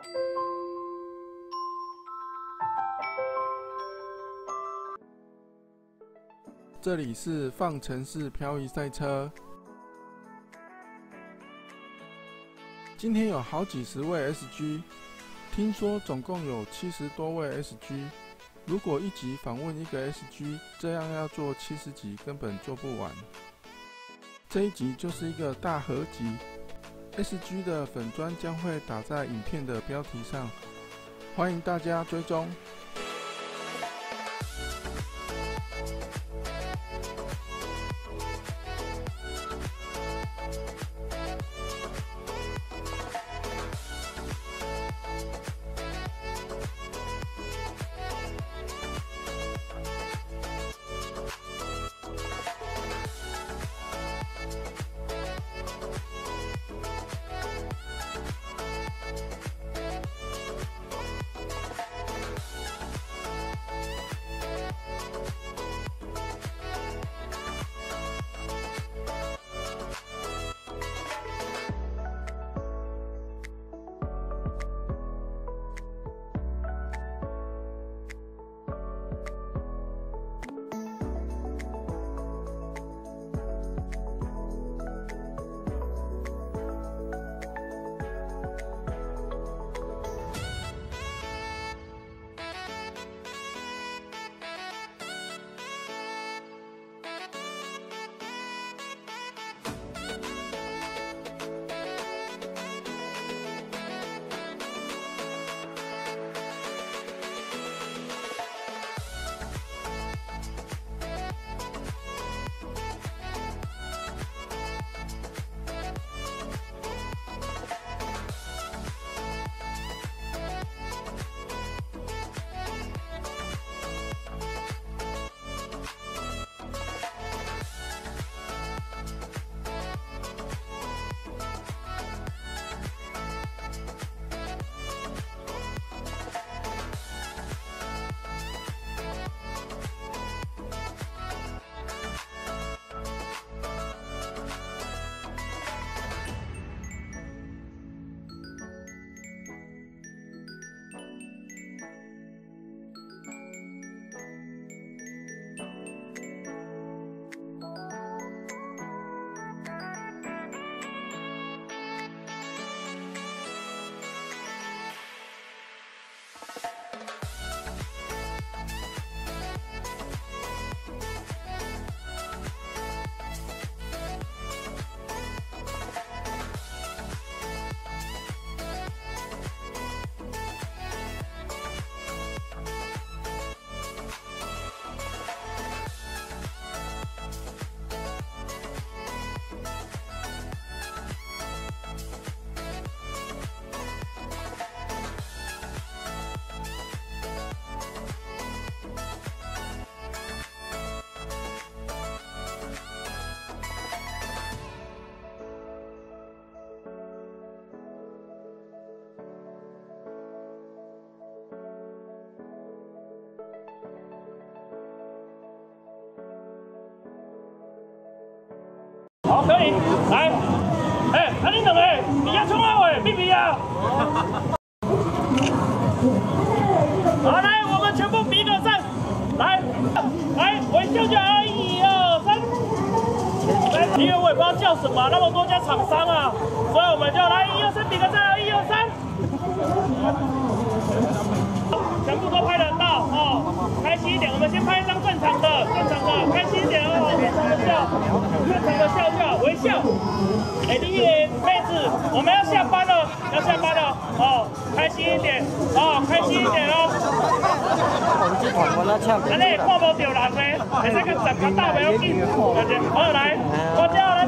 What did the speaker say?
这里是放城市漂移赛车。今天有好几十位 SG， 听说总共有70多位 SG。如果一集访问一个 SG， 这样要做70集根本做不完。这一集就是一个大合集 ，SG 的粉专将会打在影片的标题上，欢迎大家追踪。 好，可以，来，你两个，你要冲啊喂，比比啊！好，来，我们全部比个赞，来，微笑就好，1、2、3。因为我也不知道叫什么，那么多家厂商啊，所以我们就来1、2、3比个赞，1、2、3。全部都拍得到哦，开心一点，我们先拍一张正常的，开心一点哦，正常的笑，微笑。丽媛妹子，我们要下班了，哦，开心一点哦。安尼看无到人呢，会使去10个大袂要紧，好来，我叫来。